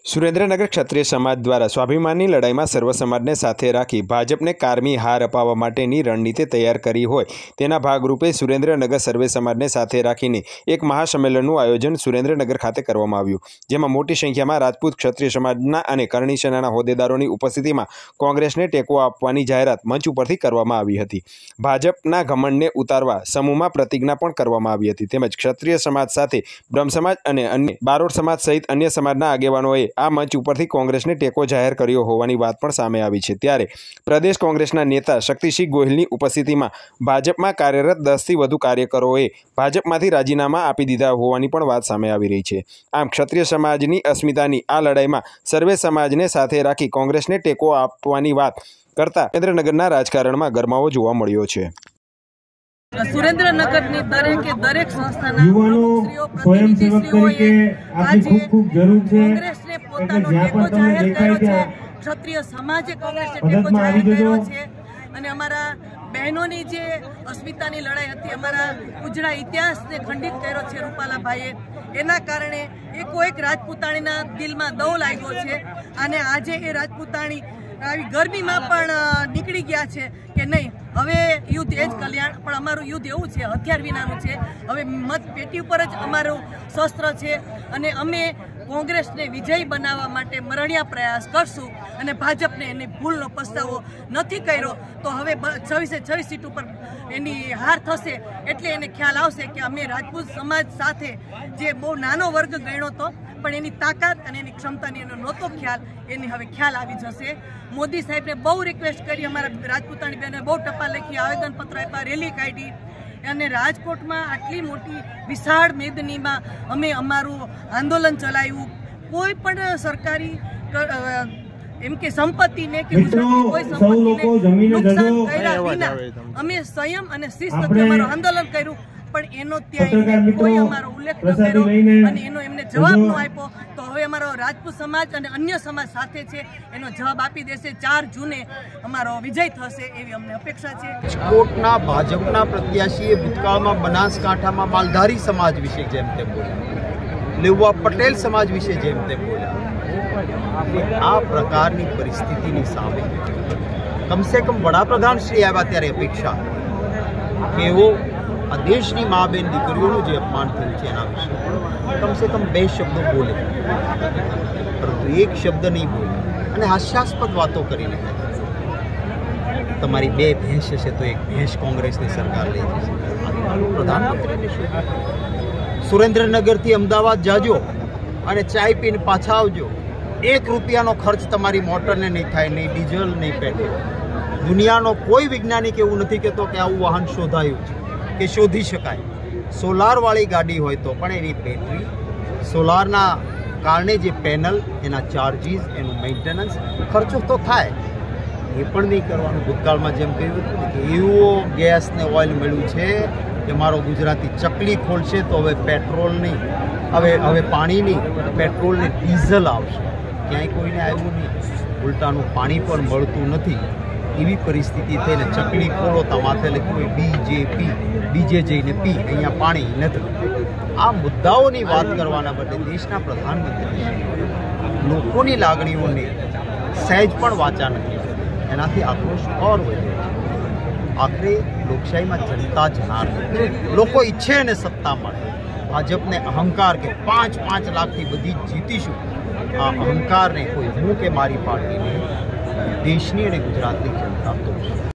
સુરેન્દ્રનગર ક્ષત્રિય સમાજ દ્વારા સ્વાભિમાનની લડાઈમાં સર્વ સમાજને સાથે રાખી ભાજપને કારમી હાર અપાવવા માટેની રણનીતિ તૈયાર કરી હોય તેના ભાગરૂપે સુરેન્દ્રનગર સર્વે સમાજને સાથે રાખીને એક મહાસંમેલનનું આયોજન સુરેન્દ્રનગર ખાતે કરવામાં આવ્યું, જેમાં મોટી સંખ્યામાં રાજપૂત ક્ષત્રિય સમાજના અને કરણી સેનાના હોદ્દેદારોની ઉપસ્થિતિમાં કોંગ્રેસને ટેકો આપવાની જાહેરાત મંચ ઉપરથી કરવામાં આવી હતી। ભાજપના ઘમંડને ઉતારવા સમૂહમાં પ્રતિજ્ઞા પણ કરવામાં આવી હતી, તેમજ ક્ષત્રિય સમાજ સાથે બ્રહ્મ સમાજ અને અન્ય બારોટ સમાજ સહિત અન્ય સમાજના આગેવાનોએ આ મંચ ઉપરથી કોંગ્રેસને ટેકો જાહેર કર્યો હોવાની વાત પણ સામે આવી છે। ત્યારે પ્રદેશ કોંગ્રેસના નેતા શક્તિસિંહ ગોહિલની ઉપસ્થિતિમાં ભાજપમાં કાર્યરત 10થી વધુ કાર્યકરોએ ભાજપમાંથી રાજીનામા આપી દીધા હોવાની પણ વાત સામે આવી રહી છે। આમ ક્ષત્રિય સમાજની અસ્મિતાની આ લડાઈમાં સર્વે સમાજને સાથે રાખી કોંગ્રેસને ટેકો આપવાની વાત કરતા સુરેન્દ્રનગરના રાજકારણમાં ગરમાવો જોવા મળ્યો છે। સુરેન્દ્રનગરની દરેક સંસ્થાના પ્રમુખશ્રીઓ, પ્રતિનિધિશ્રીઓએ આજે કોંગ્રેસને પોતાનો ટેકો જાહેર કર્યો છે, ક્ષત્રિય સમાજે કોંગ્રેસને ટેકો જાહેર કર્યો છે અને અમારા બહેનોની જે અસ્મિતાની લડાઈ હતી, અમારા ઉજળા ઇતિહાસને ખંડિત કર્યો છે રૂપાલાભાઈએ, એના કારણે એકોએક રાજપૂતાણીના દિલમાં દવ લાગ્યો છે અને આજે એ રાજપૂતાણી આવી ગરમીમાં પણ નીકળી ગયા છે કે નહીં, હવે યુદ્ધ એ જ કલ્યાણ, પણ અમારું યુદ્ધ એવું છે હથિયાર વિનાનું છે। હવે મત પેટી ઉપર જ અમારું શસ્ત્ર છે અને અમે કોંગ્રેસને વિજયી બનાવવા માટે મરણિયા પ્રયાસ કરશું અને ભાજપને એની ભૂલનો પસ્તાવો નથી કર્યો તો હવે 26 સીટ ઉપર એની હાર થશે એટલે એને ખ્યાલ આવશે કે અમે રાજપૂત સમાજ સાથે જે બહુ નાનો વર્ગ ગણ્યો હતો પણ એની તાકાત અને એની ક્ષમતાની એનો નહોતો ખ્યાલ, એની હવે ખ્યાલ આવી જશે। મોદી સાહેબને બહુ રિક્વેસ્ટ કરી, અમારા રાજપૂતાણી બહેનોએ બહુ ટપાલ લખી, આવેદનપત્ર આપ્યા, રેલી કાઢી અને રાજકોટમાં આટલી મોટી વિશાળ મેદનીમાં અમે અમારું આંદોલન ચલાવ્યું। કોઈ પણ સરકારી એમ કે સંપત્તિને કે ગુજરાતની કોઈ સંપત્તિને નુકસાન કર્યા વિના અમે સંયમ અને શિસ્તથી અમારું આંદોલન કર્યું, પણ એનો ત્યાં કોઈ અમારો ઉલ્લેખ ન કર્યો અને એનો એમને જવાબ ન આપ્યો। તો હવે અમારો રાજપૂત સમાજ અને અન્ય સમાજ સાથે છે, એનો જવાબ આપી દેશે। 4 જૂને અમારો વિજય થશે એવી અમને અપેક્ષા છે। રાજકોટના ભાજપના પ્રત્યાશીએ ભૂતકાળમાં બનાસકાંઠામાં માલધારી સમાજ વિશે જેમ તેમ બોલ્યા, લેવા પટેલ સમાજ વિશે જેમ તેમ બોલ્યા। આ પ્રકારની પરિસ્થિતિની સામે કમસે કમ વડાપ્રધાન શ્રી આવ્યા ત્યારે અપેક્ષા કે એવો આ દેશની મા બેન દીકરીઓનું જે અપમાન થયું છે એના વિશે કમસે કમ 2 શબ્દો બોલે, પરંતુ એક શબ્દ નહીં બોલે અને હાસ્યાસ્પદ વાતો કરીને તમારી 2 ભેંસ હશે તો એક ભેંસ કોંગ્રેસની સરકાર લઈ જશે। પ્રધાનમંત્રીને શું, સુરેન્દ્રનગરથી અમદાવાદ જાજો અને ચાય પીને પાછા આવજો, 1 રૂપિયાનો ખર્ચ તમારી મોટરને નહીં થાય, નહીં ડીઝલ નહીં પેટ્રોલ। દુનિયાનો કોઈ વૈજ્ઞાનિક એવું નથી કહેતો કે આવું વાહન શોધાયું છે કે શોધી શકાય। સોલારવાળી ગાડી હોય તો પણ એની બેટરી, સોલારના કારણે જે પેનલ, એના ચાર્જીસ, એનું મેન્ટેનન્સ, ખર્ચો તો થાય, એ પણ નહીં કરવાનું। ભૂતકાળમાં જેમ કહ્યું હતું કે એવો ગેસ ને ઓઇલ મળ્યું છે કે મારો ગુજરાતી ચકલી ખોલશે તો હવે પેટ્રોલ નહીં, હવે પાણી નહીં, પેટ્રોલ ને ડીઝલ આવશે। ક્યાંય કોઈને આવ્યું નહીં, ઉલટાનું પાણી પણ મળતું નથી। એવી પરિસ્થિતિ થઈને ચકલી ખોલો તો માથે લખ્યું બીજેપી, બીજે જઈને પી, અહીંયા પાણી નથી। આ મુદ્દાઓની વાત કરવાના બદલે દેશના પ્રધાનમંત્રી લોકોની લાગણીઓને સહેજ પણ વાચા નથી, એનાથી આક્રોશ ઓર વધ્યો છે। આખરે લોકશાહીમાં જનતા જ હાર નથી, લોકો ઈચ્છે અને સત્તા મળે। ભાજપને અહંકાર કે 5 લાખથી બધી જીતીશું, આ અહંકારને કોઈ હું કે મારી પાર્ટીને દેશની અને ગુજરાતની જનતા તોડશે।